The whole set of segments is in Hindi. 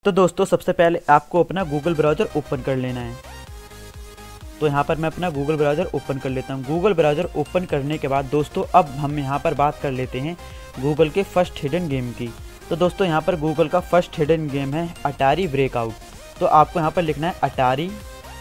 तो दोस्तों सबसे पहले आपको अपना गूगल ब्राउज़र ओपन कर लेना है। तो यहाँ पर मैं अपना गूगल ब्राउज़र ओपन कर लेता हूँ। गूगल ब्राउज़र ओपन करने के बाद दोस्तों अब हम यहाँ पर बात कर लेते हैं गूगल के फर्स्ट हिडन गेम की। तो दोस्तों यहाँ पर गूगल का फर्स्ट हिडन गेम है अटारी ब्रेकआउट। तो आपको यहाँ पर लिखना है अटारी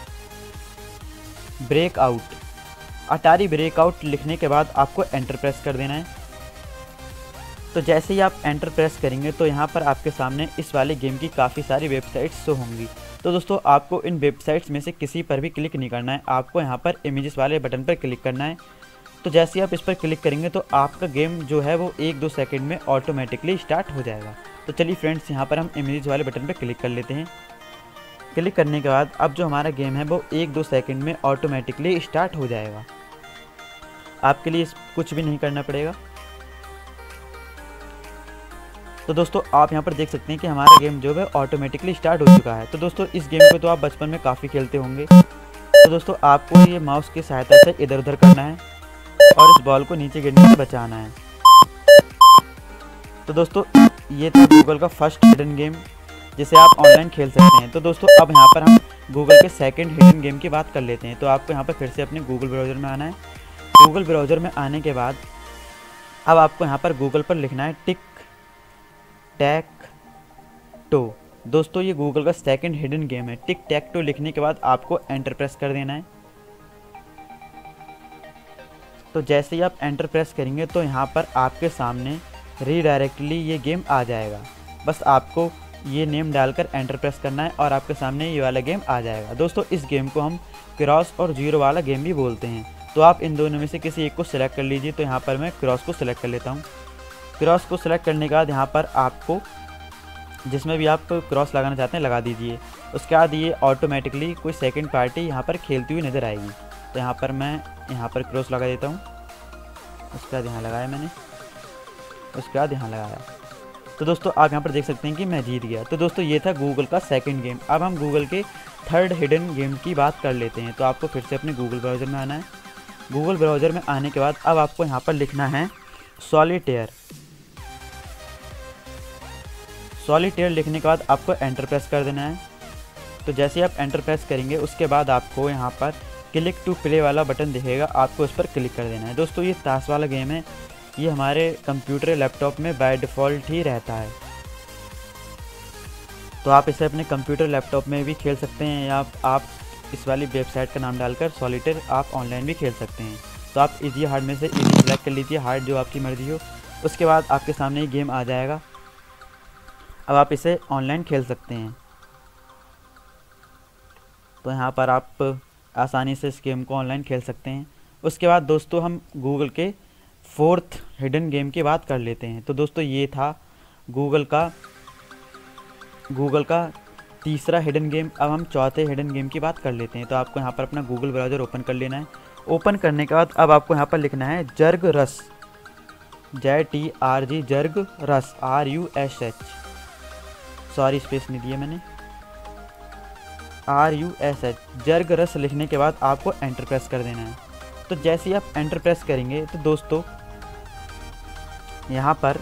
ब्रेकआउट। अटारी ब्रेकआउट लिखने के बाद आपको एंटर प्रेस कर देना है। तो जैसे ही आप एंटर प्रेस करेंगे तो यहाँ पर आपके सामने इस वाले गेम की काफ़ी सारी वेबसाइट्स शो होंगी। तो दोस्तों आपको इन वेबसाइट्स में से किसी पर भी क्लिक नहीं करना है, आपको यहाँ पर इमेजेस वाले बटन पर क्लिक करना है। तो जैसे ही आप इस पर क्लिक करेंगे तो आपका गेम जो है वो 1-2 सेकंड में ऑटोमेटिकली स्टार्ट हो जाएगा। तो चलिए फ्रेंड्स यहाँ पर हम इमेजेस वाले बटन पर क्लिक कर लेते हैं। क्लिक करने के बाद अब जो हमारा गेम है वो 1-2 सेकंड में ऑटोमेटिकली स्टार्ट हो जाएगा। आपके लिए कुछ भी नहीं करना पड़ेगा। तो दोस्तों आप यहाँ पर देख सकते हैं कि हमारा गेम जो है ऑटोमेटिकली स्टार्ट हो चुका है। तो दोस्तों इस गेम को तो आप बचपन में काफ़ी खेलते होंगे। तो दोस्तों आपको ये माउस की सहायता से इधर उधर करना है और इस बॉल को नीचे गिरने से बचाना है। तो दोस्तों ये था गूगल का फर्स्ट हिडन गेम जिसे आप ऑनलाइन खेल सकते हैं। तो दोस्तों अब यहाँ पर हम गूगल के सेकेंड हिडन गेम की बात कर लेते हैं। तो आपको यहाँ पर फिर से अपने गूगल ब्राउज़र में आना है। गूगल ब्राउज़र में आने के बाद अब आपको यहाँ पर गूगल पर लिखना है टिक टैक टो। दोस्तों ये गूगल का सेकंड हिडन गेम है। टिक टैक टो लिखने के बाद आपको एंटर प्रेस कर देना है। तो जैसे ही आप एंटर प्रेस करेंगे तो यहाँ पर आपके सामने रीडायरेक्टली ये गेम आ जाएगा। बस आपको ये नेम डालकर एंटर प्रेस करना है और आपके सामने ये वाला गेम आ जाएगा। दोस्तों इस गेम को हम क्रॉस और जीरो वाला गेम भी बोलते हैं। तो आप इन दोनों में से किसी एक को सिलेक्ट कर लीजिए। तो यहाँ पर मैं क्रॉस को सिलेक्ट कर लेता हूँ। क्रॉस को सिलेक्ट करने के बाद यहाँ पर आपको जिसमें भी आप क्रॉस लगाना चाहते हैं लगा दीजिए। उसके बाद ये ऑटोमेटिकली कोई सेकंड पार्टी यहाँ पर खेलती हुई नज़र आएगी। तो यहाँ पर मैं यहाँ पर क्रॉस लगा देता हूँ। उसके बाद यहाँ लगाया मैंने, उसके बाद यहाँ लगाया। तो दोस्तों आप यहाँ पर देख सकते हैं कि मैं जीत गया। तो दोस्तों ये था गूगल का सेकंड गेम। अब हम गूगल के थर्ड हिडन गेम की बात कर लेते हैं। तो आपको फिर से अपने गूगल ब्राउज़र में आना है। गूगल ब्राउज़र में आने के बाद अब आपको यहाँ पर लिखना है सॉलिटेयर। सॉलिटेयर लिखने के बाद आपको एंटर प्रेस कर देना है। तो जैसे आप एंटर प्रेस करेंगे उसके बाद आपको यहाँ पर क्लिक टू प्ले वाला बटन दिखेगा, आपको उस पर क्लिक कर देना है। दोस्तों ये ताश वाला गेम है। ये हमारे कंप्यूटर लैपटॉप में बाय डिफ़ॉल्ट ही रहता है। तो आप इसे अपने कंप्यूटर लैपटॉप में भी खेल सकते हैं या आप इस वाली वेबसाइट का नाम डालकर सॉलिटेयर आप ऑनलाइन भी खेल सकते हैं। तो आप इजी हार्ड में से इजी सेलेक्ट कर लीजिए, हार्ड जो आपकी मर्ज़ी हो। उसके बाद आपके सामने ये गेम आ जाएगा। अब आप इसे ऑनलाइन खेल सकते हैं। तो यहाँ पर आप आसानी से इस गेम को ऑनलाइन खेल सकते हैं। उसके बाद दोस्तों हम गूगल के फोर्थ हिडन गेम की बात कर लेते हैं। तो दोस्तों ये था गूगल का तीसरा हिडन गेम। अब हम चौथे हिडन गेम की बात कर लेते हैं। तो आपको यहाँ पर अपना गूगल ब्राउज़र ओपन कर लेना है। ओपन करने के बाद अब आपको यहाँ पर लिखना है जर्ग रस, JTRG जर्ग रस, RUSH, सॉरी स्पेस नहीं दिया मैंने, RUSH जर्ग रस लिखने के बाद आपको एंटर प्रेस कर देना है। तो जैसे ही आप एंटर प्रेस करेंगे तो दोस्तों यहाँ पर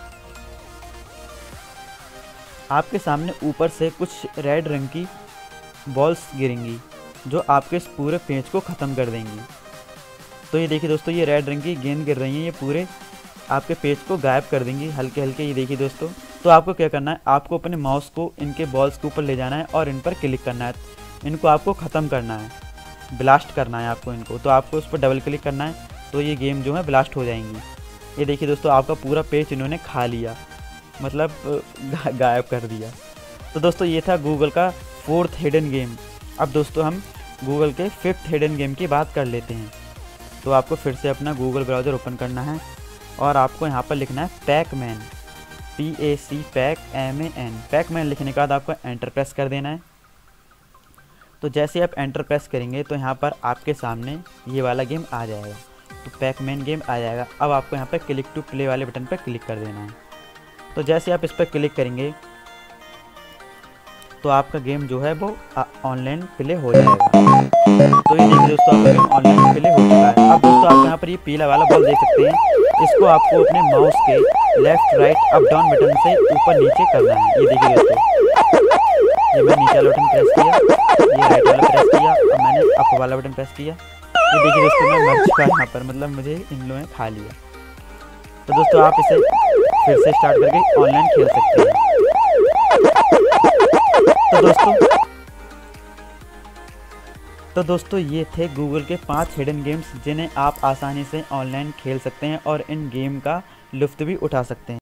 आपके सामने ऊपर से कुछ रेड रंग की बॉल्स गिरेंगी जो आपके इस पूरे पेज को ख़त्म कर देंगी। तो ये देखिए दोस्तों ये रेड रंग की गेंद गिर रही हैं, ये पूरे आपके पेज को गायब कर देंगी हल्के हल्के। ये देखिए दोस्तों, तो आपको क्या करना है, आपको अपने माउस को इनके बॉल्स के ऊपर ले जाना है और इन पर क्लिक करना है। इनको आपको ख़त्म करना है, ब्लास्ट करना है आपको इनको। तो आपको उस पर डबल क्लिक करना है तो ये गेम जो है ब्लास्ट हो जाएंगी। ये देखिए दोस्तों आपका पूरा पेज इन्होंने खा लिया, मतलब गायब कर दिया। तो दोस्तों ये था गूगल का फोर्थ हिडन गेम। अब दोस्तों हम गूगल के फिफ्थ हिडन गेम की बात कर लेते हैं। तो आपको फिर से अपना गूगल ब्राउज़र ओपन करना है और आपको यहाँ पर लिखना है पैकमैन, PAC पैकमैन लिखने के बाद आपको एंटर प्रेस कर देना है। तो जैसे आप एंटर प्रेस करेंगे तो यहाँ पर आपके सामने ये वाला गेम आ जाएगा। तो पैकमैन गेम आ जाएगा। अब आपको यहाँ पर क्लिक टू प्ले वाले बटन पर क्लिक कर देना है। तो जैसे आप इस पर क्लिक करेंगे तो आपका गेम जो है वो ऑनलाइन प्ले हो जाएगा। तो ये देखिए दोस्तों आपका गेम ऑनलाइन प्ले हो चुका है। अब दोस्तों आप यहाँ पर ये पीला वाला बॉल देख सकते हैं। इसको आपको अपने माउस के left right up down button से ऊपर नीचे करना है। ये देखिए दोस्तों ये मैं नीचे वाला बटन प्रेस किया, ये राइट वाला प्रेस किया और मैंने अप वाला बटन प्रेस किया। ये देखिए दोस्तों मैं मर चुका यहाँ पर, मतलब मुझे इन लोगों ने खा लिया। तो दोस्तों आप इसे फिर से स्टार्ट करके ऑनलाइन खेल सकते हैं। तो दोस्तों ये थे गूगल के 5 हिडन गेम्स जिन्हें आप आसानी से ऑनलाइन खेल सकते हैं और इन गेम का लुत्फ़ भी उठा सकते हैं।